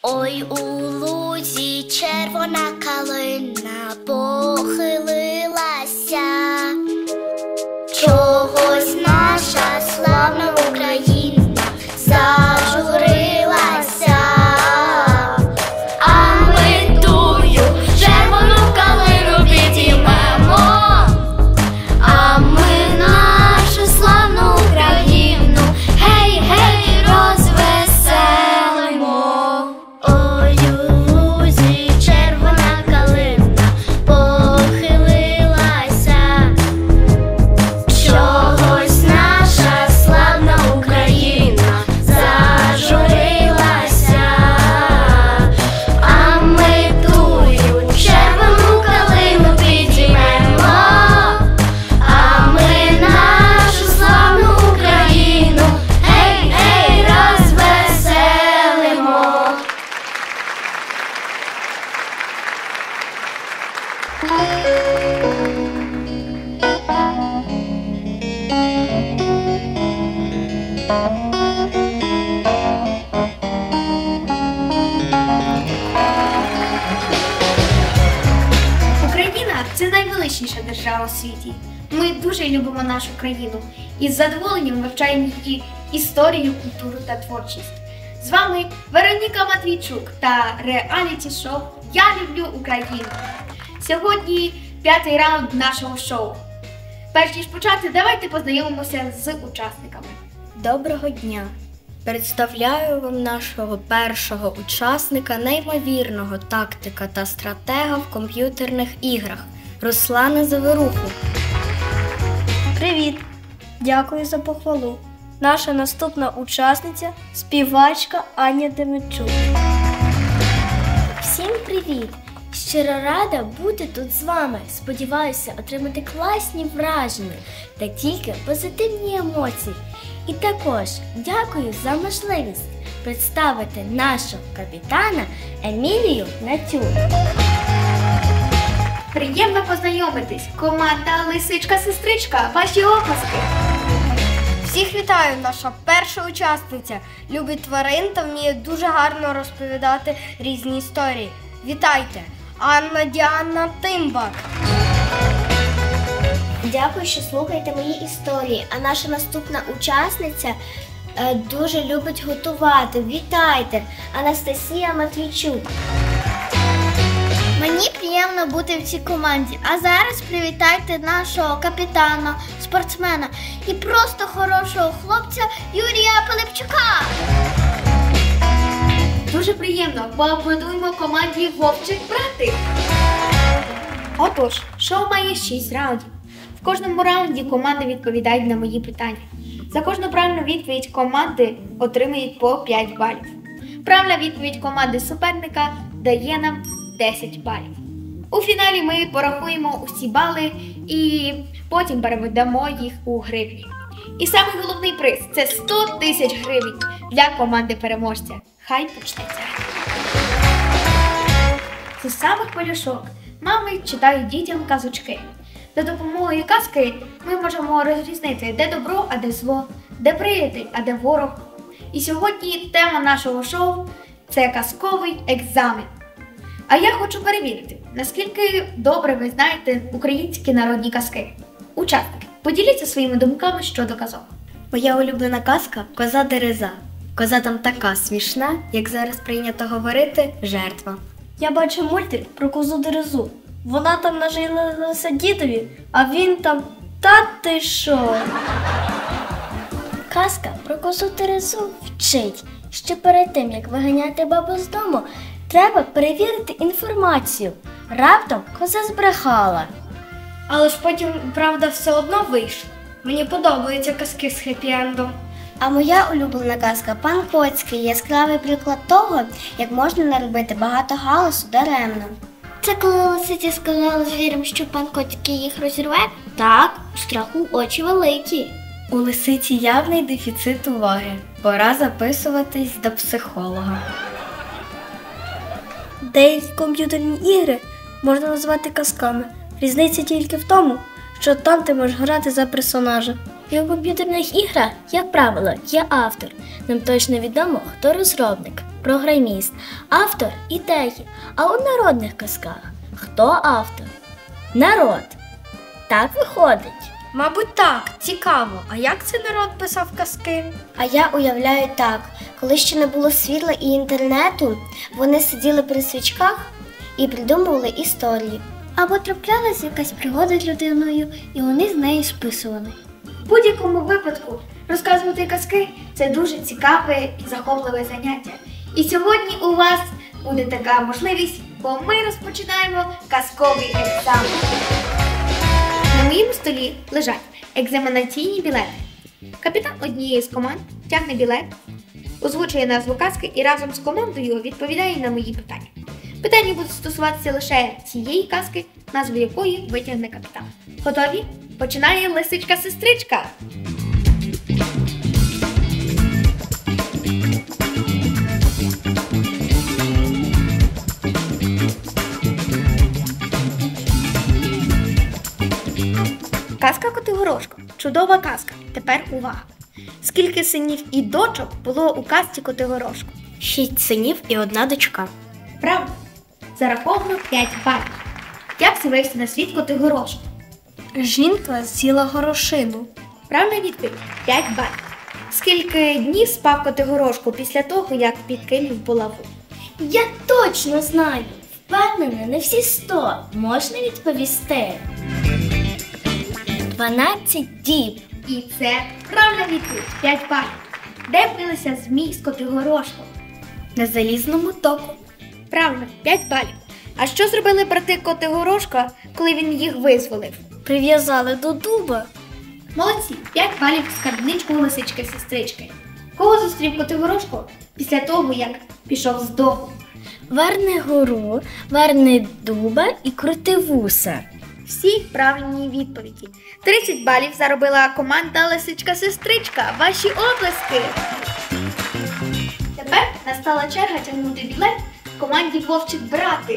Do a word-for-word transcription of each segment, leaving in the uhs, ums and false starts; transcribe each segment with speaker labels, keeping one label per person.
Speaker 1: Ой, у лузі червона калина похилилася, чогось наша славна Україна зажурилася, а ми тую червону калину підіймемо, а ми нашу славну Україну гей, гей, розвеселимо. Ой, у лузі червона калина похилилася, чогось наша славна Україна зажурилася, а ми тую червону калину підіймемо, а ми нашу славну Україну гей, гей, розвеселимо.
Speaker 2: Україна – це найвеличніша держава у світі. Ми дуже любимо нашу країну і з задоволенням вивчаємо її історію, культуру та творчість. З вами Вероніка Матвійчук та реаліті-шоу «Я люблю Україну». Сьогодні п'ятий раунд нашого шоу. Перш ніж почати, давайте познайомимося з учасниками.
Speaker 3: Доброго дня! Представляю вам нашого першого учасника, неймовірного тактика та стратега в комп'ютерних іграх – Руслана Заверуху.
Speaker 4: Привіт! Дякую за похвалу. Наша наступна учасниця – співачка Аня Демидчук.
Speaker 5: Всім привіт! Щиро рада бути тут з вами. Сподіваюся отримати класні враження та тільки позитивні емоції. І також дякую за можливість представити нашого капітана Емілію Натюк.
Speaker 2: Приємно познайомитись. Команда Лисичка-сестричка. Ваші оплески.
Speaker 4: Всіх вітаю! Наша перша учасниця любить тварин та вміє дуже гарно розповідати різні історії. Вітайте! Анна Діана Тимбак.
Speaker 5: Дякую, що слухаєте мої історії. А наша наступна учасниця е, дуже любить готувати. Вітайте! Анастасія Матвійчук. Мені приємно бути в цій команді. А зараз привітайте нашого капітана, спортсмена і просто хорошого хлопця Юрія Пилипчука.
Speaker 2: Дуже приємно. Поаплодуємо команді Вовчик Братик. Отож, шоу має шість раундів. В кожному раунді команди відповідають на мої питання. За кожну правильну відповідь команди отримують по п'ять балів. Правильна відповідь команди суперника дає нам десять балів. У фіналі ми порахуємо усі бали і потім переведемо їх у гривні. І самий головний приз – це сто тисяч гривень для команди переможця. Хай почнеться. З самих пелюшок мами читають дітям казочки. За допомогою казки ми можемо розрізнити, де добро, а де зло, де приятель, а де ворог. І сьогодні тема нашого шоу – це казковий екзамен. А я хочу перевірити, наскільки добре ви знаєте українські народні казки. Учасники, поділіться своїми думками щодо казок.
Speaker 3: Моя улюблена казка – «Коза Дереза». Коза там така смішна, як зараз прийнято говорити, жертва.
Speaker 4: Я бачив мультик про козу Дерезу. Вона там нажилася дідові, а він там «Та ти що?».
Speaker 5: Казка про козу Терезу вчить, що перед тим, як виганяти бабу з дому, треба перевірити інформацію. Раптом коза збрехала.
Speaker 4: Але ж потім, правда, все одно вийшла. Мені подобаються казки з хеппі-ендом.
Speaker 5: А моя улюблена казка «Пан Коцький» – яскравий приклад того, як можна наробити багато галасу даремно. Це коли лисиці сказали звірям, що пан Коцький їх розірве? Так, у страху очі великі.
Speaker 3: У лисиці явний дефіцит уваги. Пора записуватись до психолога.
Speaker 4: Деякі комп'ютерні ігри можна назвати казками. Різниця тільки в тому, що там ти можеш грати за персонажа.
Speaker 5: І у комп'ютерних іграх, як правило, є автор. Нам точно відомо, хто розробник. програміст, автор ідеї. А у народних казках хто автор? Народ. Так виходить.
Speaker 4: Мабуть, так, цікаво. А як цей народ писав казки?
Speaker 3: А я уявляю так, коли ще не було світла і інтернету, вони сиділи при свічках і придумували історії.
Speaker 2: Або траплялася якась пригода з людиною, і вони з нею списували. В будь-якому випадку розказувати казки – це дуже цікаве і захопливе заняття. І сьогодні у вас буде така можливість, бо ми розпочинаємо казковий екзамен. На моєму столі лежать екзаменаційні білети. Капітан однієї з команд тягне білет, озвучує назву казки і разом з командою відповідає на мої питання. Питання будуть стосуватися лише цієї казки, назву якої витягне капітан. Готові? Починає лисичка-сестричка. Казка Котигорошко. Чудова казка. Тепер увага. Скільки синів і дочок було у казці Котигорошко?
Speaker 3: Шість синів і одна дочка.
Speaker 2: Правда. Зараховано п'ять балів. Як з'явився на світ Котигорошко?
Speaker 4: Жінка з'їла горошину.
Speaker 2: Правильна відповідь – п'ять балів. Скільки днів спав Котигорошко після того, як підкинув булаву?
Speaker 5: Я точно знаю. Впевнена, не всі сто. Можна відповісти? дванадцять діб.
Speaker 2: І це правильна відповідь – п'ять балів. Де билися змій з Котигорошком?
Speaker 3: На залізному току.
Speaker 2: Правильно, п'ять балів. А що зробили брати Котигорошка, коли він їх визволив?
Speaker 3: Прив'язали до дуба.
Speaker 2: Молодці, п'ять балів в скарбничку лисички-сестрички. Кого зустрів Котигорошко після того, як пішов з дому?
Speaker 5: Верни гору, верни дуба і крути вуса.
Speaker 2: Всі правильні відповіді. тридцять балів заробила команда Лисичка-сестричка. Ваші оплески! Тепер настала черга тягнути білет команді Вовчик-брати.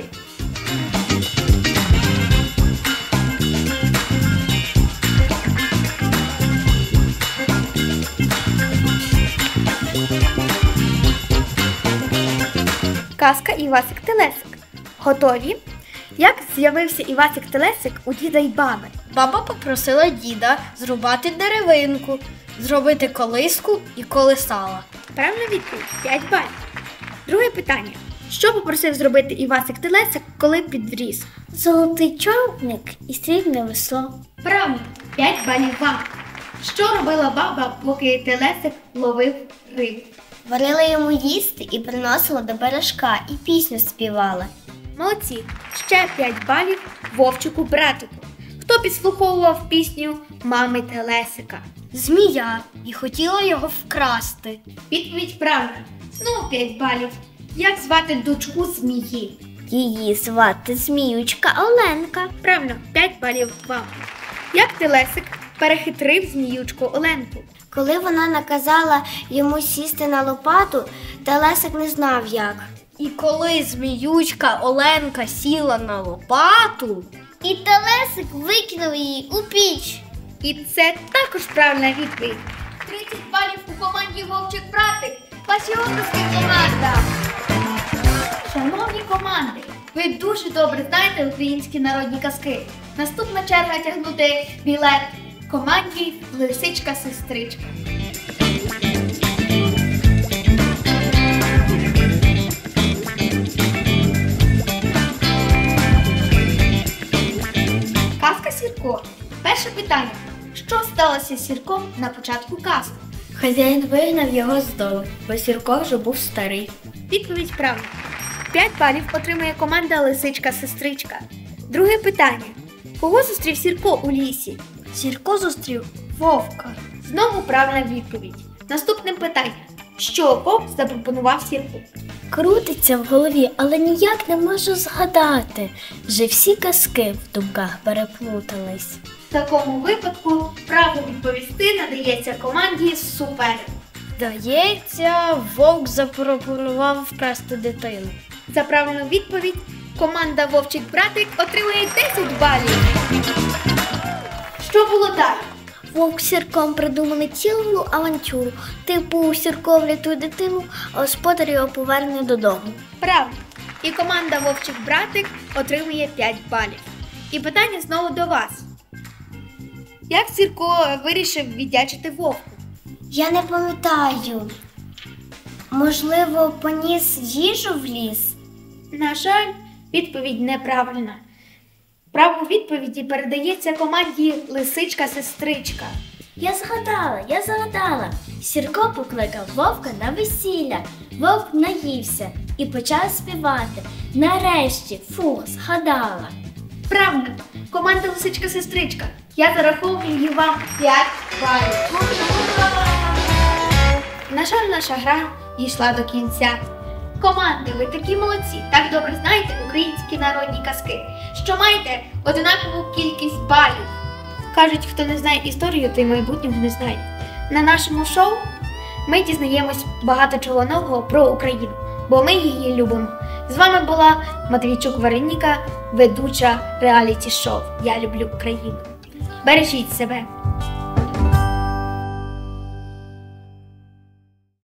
Speaker 2: Казка Івасик-Телесик. Готові? Як з'явився Івасик-Телесик у діда й баби?
Speaker 4: Баба попросила діда зрубати деревинку, зробити колиску і колесала.
Speaker 2: Правильна відповідь – п'ять балів. Друге питання. Що попросив зробити Івасик-Телесик, коли підріс?
Speaker 5: Золотий човник і срібне весло.
Speaker 2: Правильно, п'ять балів вам. Що робила баба, поки Телесик ловив рибу?
Speaker 3: Варила йому їсти і приносила до бережка, і пісню співала.
Speaker 2: Молодці. Ще п'ять балів Вовчику-братику. Хто підслуховував пісню мами Телесика?
Speaker 4: Змія і хотіла його вкрасти.
Speaker 2: Відповідь правильна. Знову п'ять балів. Як звати дочку змії?
Speaker 5: Її звати Зміючка Оленка.
Speaker 2: Правильно, п'ять балів вам. Як Телесик перехитрив зміючку Оленку?
Speaker 3: Коли вона наказала йому сісти на лопату, Телесик не знав як.
Speaker 4: І коли зміючка Оленка сіла на лопату,
Speaker 3: І Телесик викинув її у піч.
Speaker 2: І це також правильна відповідь. тридцять балів у команді Вовчик-братик. Ваші обласки, команда! Шановні команди, ви дуже добре знаєте українські народні казки. Наступна черга тягнути білет команді Лисичка-сестричка. Казка Сірко. Перше питання. Що сталося з Сірком на початку казки?
Speaker 3: Хазяїн вигнав його з дому, бо Сірко вже був старий.
Speaker 2: Відповідь правильна. п'ять балів отримує команда Лисичка-сестричка. Друге питання. Кого зустрів Сірко у лісі?
Speaker 4: Сірко зустрів вовка.
Speaker 2: Знову правильна відповідь. Наступне питання. Що вовк запропонував Сірку?
Speaker 5: Крутиться в голові, але ніяк не можу згадати. Вже всі казки в думках переплутались.
Speaker 2: В такому випадку право відповісти надається команді суперник.
Speaker 4: Здається, вовк запропонував вкрасти дитину.
Speaker 2: За правильну відповідь команда Вовчик-братик отримує десять балів. Що було далі?
Speaker 3: Вовк з Сірком придумали цілу авантюру. Типу Сірко врятує дитину, а господар його поверне додому.
Speaker 2: Правда. І команда Вовчик Братик отримує п'ять балів. І питання знову до вас. Як Сірко вирішив віддячити Вовку?
Speaker 3: Я не пам'ятаю. Можливо, поніс їжу в ліс?
Speaker 2: На жаль, відповідь неправильна. Право відповіді передається команді Лисичка-сестричка.
Speaker 5: Я згадала, я згадала. Сірко покликав вовка на весілля. Вовк наївся і почав співати. Нарешті, фух, згадала.
Speaker 2: Правда, команда Лисичка-сестричка. Я зараховую вам п'ять балів. На жаль, наша гра дійшла до кінця. Команди, ви такі молодці, так добре знаєте українські народні казки, що маєте однакову кількість балів. Кажуть, хто не знає історію, той майбутнього не знає. На нашому шоу ми дізнаємось багато чого нового про Україну, бо ми її любимо. З вами була Матвійчук Вероніка, ведуча реаліті-шоу «Я люблю Україну». Бережіть себе!